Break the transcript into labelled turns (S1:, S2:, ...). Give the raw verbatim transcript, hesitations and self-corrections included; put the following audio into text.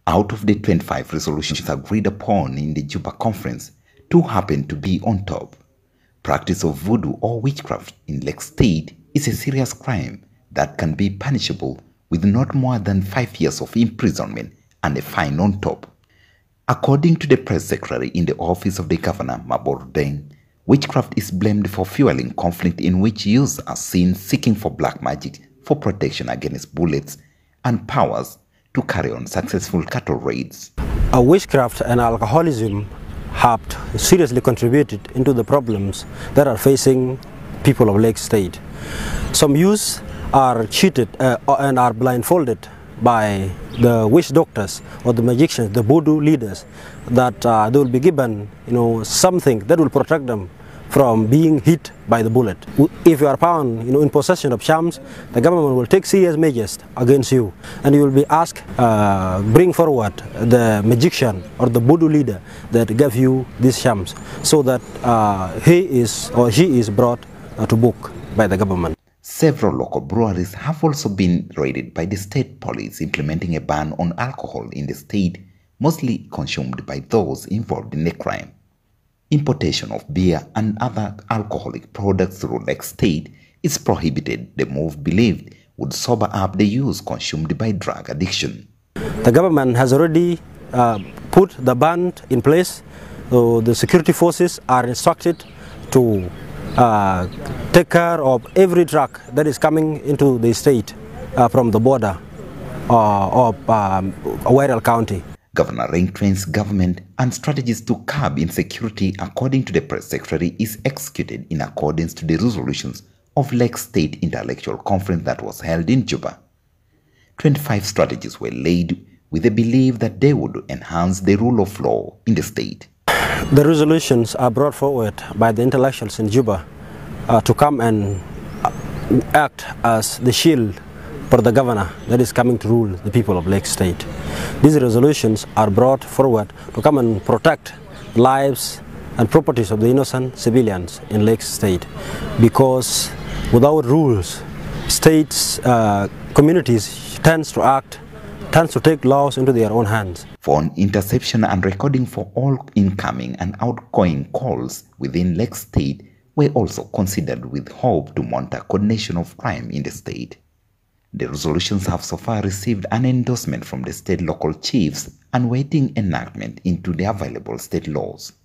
S1: Out of the twenty-five resolutions agreed upon in the Juba conference, two happen to be on top. Practice of voodoo or witchcraft in Lake State is a serious crime that can be punishable with not more than five years of imprisonment and a fine on top. According to the press secretary in the office of the governor, Mabordeng, witchcraft is blamed for fueling conflict in which youths are seen seeking for black magic for protection against bullets and powers to carry on successful cattle raids.
S2: Uh, witchcraft and alcoholism have seriously contributed into the problems that are facing people of Lake State. Some youths are cheated uh, and are blindfolded by the witch doctors or the magicians, the voodoo leaders, that uh, they will be given, you know, something that will protect them from being hit by the bullet. If you are found, you know, in possession of charms, the government will take serious measures against you, and you will be asked uh, bring forward the magician or the voodoo leader that gave you these charms, so that uh, he is or she is brought uh, to book by the government.
S1: Several local breweries have also been raided by the state police, implementing a ban on alcohol in the state, mostly consumed by those involved in the crime. Importation of beer and other alcoholic products through Lake State is prohibited, the move believed would sober up the youth consumed by drug addiction.
S2: The government has already uh, put the ban in place, so the security forces are instructed to uh, take care of every truck that is coming into the state uh, from the border uh, of um, Warrell County.
S1: Governor Ringtrain's government and strategies to curb insecurity, according to the press secretary, is executed in accordance to the resolutions of Lake State Intellectual Conference that was held in Juba. twenty-five strategies were laid with the belief that they would enhance the rule of law in the state.
S2: The resolutions are brought forward by the intellectuals in Juba uh, to come and act as the shield for the governor that is coming to rule the people of Lake State. These resolutions are brought forward to come and protect lives and properties of the innocent civilians in Lake State, because without rules, states, uh, communities tends to act, tends to take laws into their own hands.
S1: Phone interception and recording for all incoming and outgoing calls within Lake State were also considered with hope to monitor coordination of crime in the state. The resolutions have so far received an endorsement from the state local chiefs and waiting enactment into the available state laws.